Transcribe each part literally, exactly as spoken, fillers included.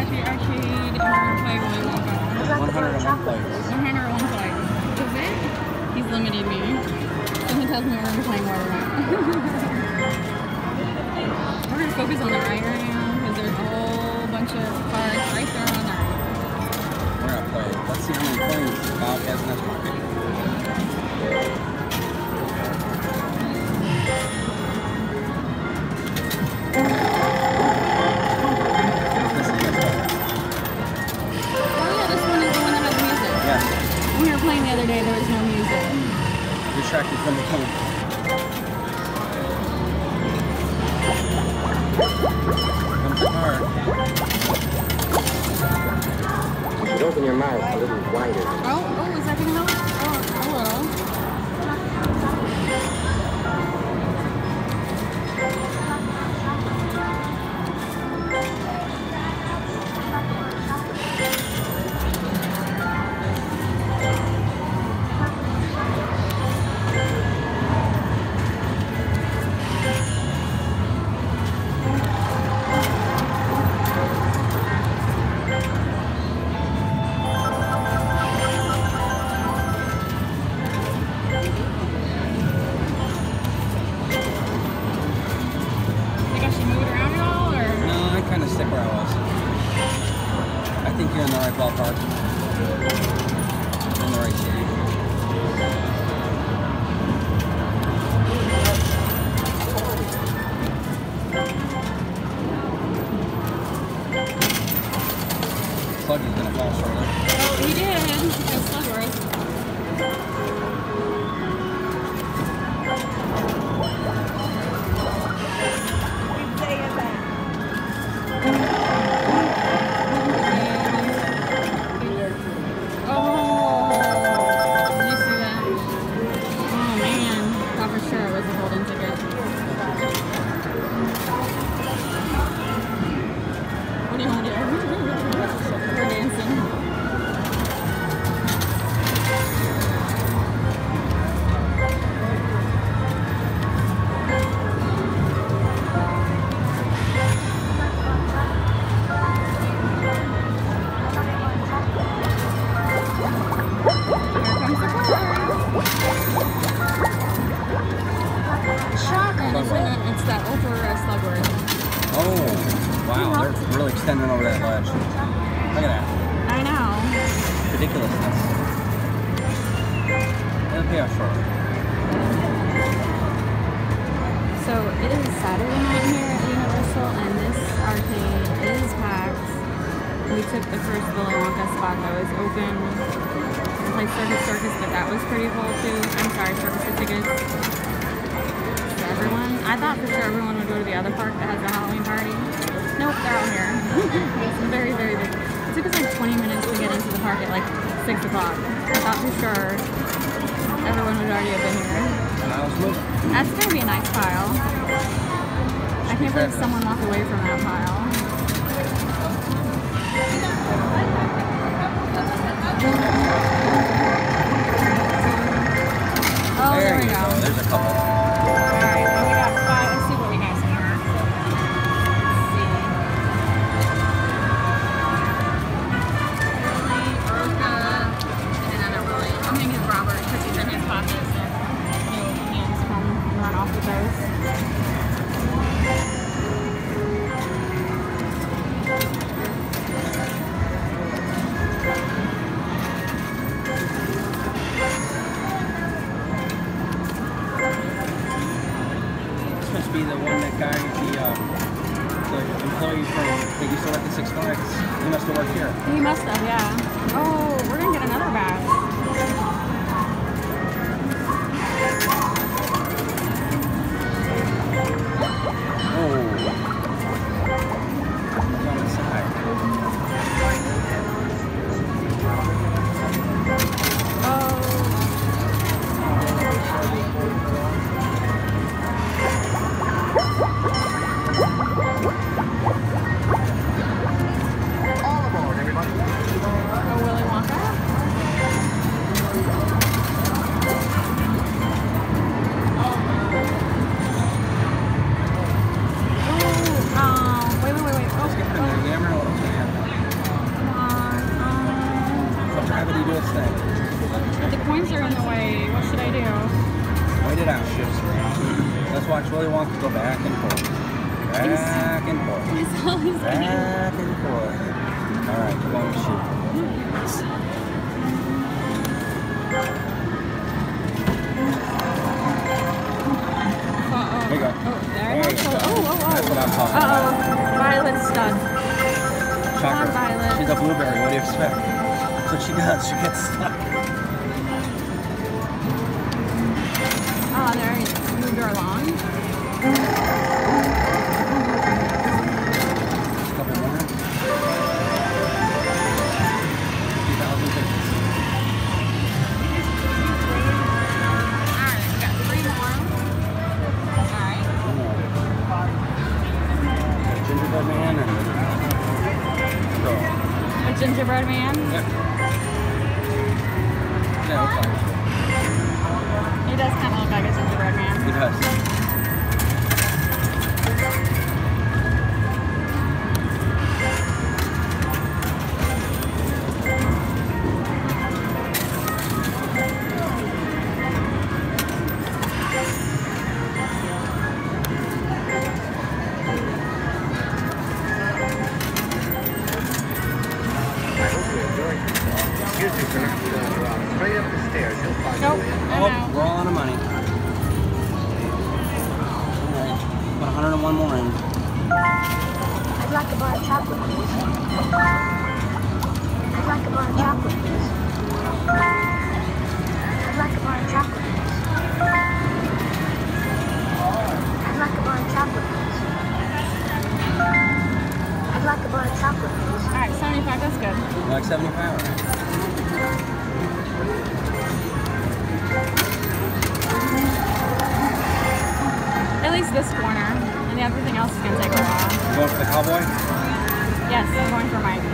the arcade, and we're gonna play Willy Wonka. one hundred and one players. one hundred and one players. Is it? He's limiting me. So he tells me we're gonna play more than that. We're gonna focus on the right right now because there's a whole bunch of cards right there on the right. We're gonna play. Let's see how many coins Bob has in his pocket. When we were playing the other day, there was no music. Distracted from the phone. Comes the card. You should open your mouth a little wider. Oh, oh, is that gonna help? Oh, a little. I think you're in the right ballpark. You're in the right city. Slug is gonna fall shortly. Oh, he did. That's Slugworth. It's that ultra rare Slugworth. Oh, wow, they're really extending over that ledge. Look at that. I know. Ridiculousness. It'll pay off shortly. So it is Saturday night here at Universal, and this arcade is packed. We took the first Willy Wonka spot that was open. We played Circus Circus, but that was pretty full too. I'm sorry, Circus of Tickets. Everyone. I thought for sure everyone would go to the other park that has a Halloween party. Nope, they're all here. It's very, very big. It took us like twenty minutes to get into the park at like six o'clock. I thought for sure everyone would already have been here. That's going to be a nice pile. I can't believe someone walked away from that pile. Oh, there, there we go. go. There's a couple. Be the one that guy, the, um, the employee from that used to work at Six Flags. He must have worked here. He must have, yeah. Oh, we're gonna get another batch. Oh, he's on the side. Oh. coins are in the way. What should I do? Wait it out, shifts around. Let's watch Willy Wonka go back and forth. Back and forth. He's always Back and forth. Alright, we're going to shoot. There you go. Oh, there, There you oh, go. oh, oh, oh. That's what I'm talking Uh about. oh, Violet stud. Chocolate. Violet. She's a blueberry. What do you expect? That's what she does. She gets stuck. Oh, there he is. Moved her along. Couple more. two thousand tickets. Alright, we got three more. Alright. Gingerbread man and girl. A gingerbread man. Yep. Yeah, looks like He does kind of look like a gingerbread man. it. He does. Excuse me, sir. Uh, straight up the stairs. You'll find Nope. your way in. I'm Oh, out. we're all out of money. Alright. Put one hundred and one more in. I'd like a bar of chocolate, please. I'd like a bar of chocolate, please. I'd like a bar of chocolate, please. I'd like a bar of chocolate, please. I'd like a bar of chocolate, please. Alright, seventy-five, that's good. You like seventy-five? At least this corner. And the everything else is going to take a while. You going for the cowboy? Yes, I'm going for Mike.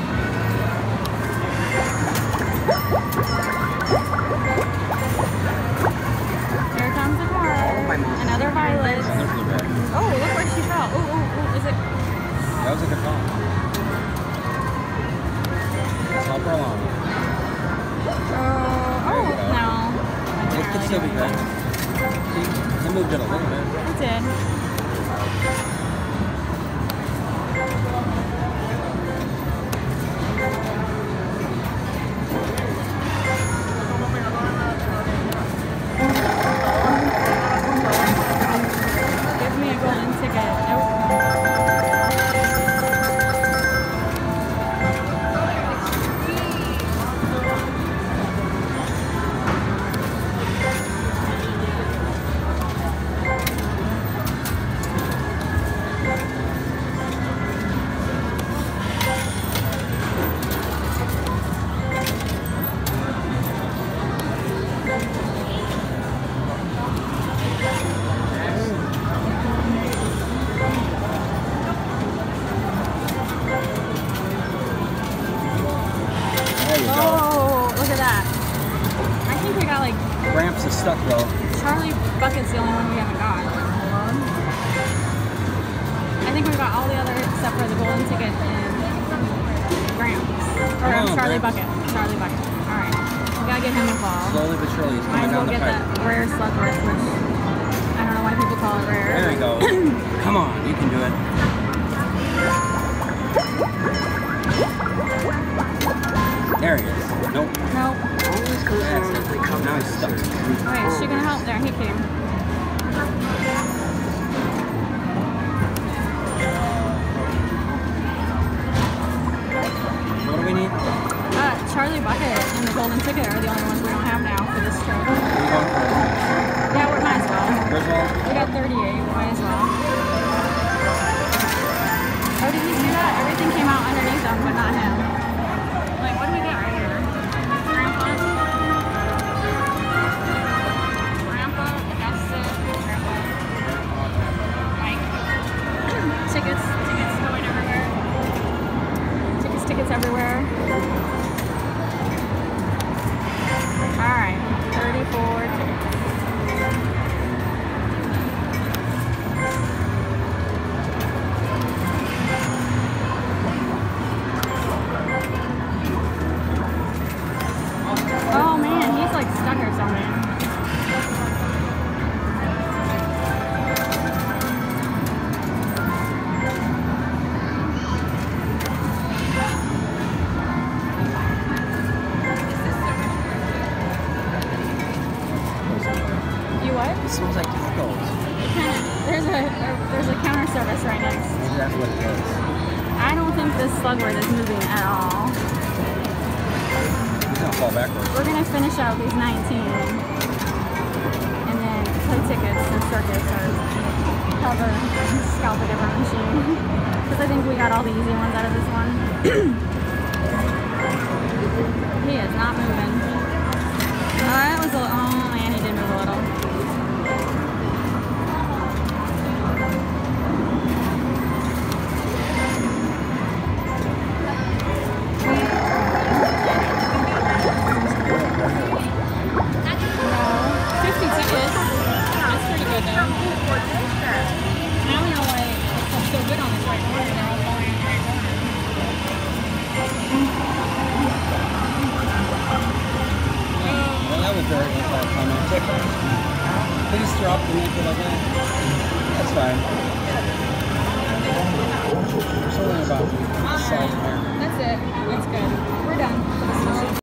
Here comes the car. Another Violet. Another blueberry. Oh, look where she fell. Oh, oh, oh, is it? That was a good call. Let's help her along. Uh, oh, There you go. no. I It didn't could really still do be good. anything. See, he moved it a little bit. It did. Give me a golden ticket. Nope. There you go. Oh, look at that. I think we got like Gramps is stuck though. Charlie Bucket's the only one we haven't got. I think we got all the other except for the golden ticket and Gramps. Or Come on, Charlie Gramps. Bucket. Charlie Bucket. Alright. We gotta get him involved. Slowly but surely he's Might coming as well down the get pipe. that rare slugworth, which I don't know why people call it rare. There you go. Come on, you can do it. There he is. Nope. Nope. Always goes wrong if we come Now to he's stuck. Wait, is she gonna help? There, he came. What do we need? Uh, Charlie Bucket and the golden ticket are the only ones we don't have now for this trip. We're going for Yeah, we might as well. Griswold. We got thirty-eight, might as well. Oh, did you see that? Everything came out underneath them, but not him. Like, what do we got right here? Grandpa? Grandpa, that's it. Grandpa. Mike. Tickets, tickets going everywhere. Tickets, tickets everywhere. Alright, thirty-four tickets. that's what it is. I don't think this slugworth is moving at all. He's gonna fall backwards. We're gonna finish out these nineteen and then play tickets and circus or have a scalp a different machine. Because I think we got all the easy ones out of this one. He is not moving. Oh, that was a little, oh man, he did move a little. fifty tickets. That's pretty good though. Now we know why it's so good on this right corner. They're all going in the right corner. Well, that was very anticlimactic. Please drop the naked like that. That's fine. There's only about salt in there. That's it. That's good. We're done.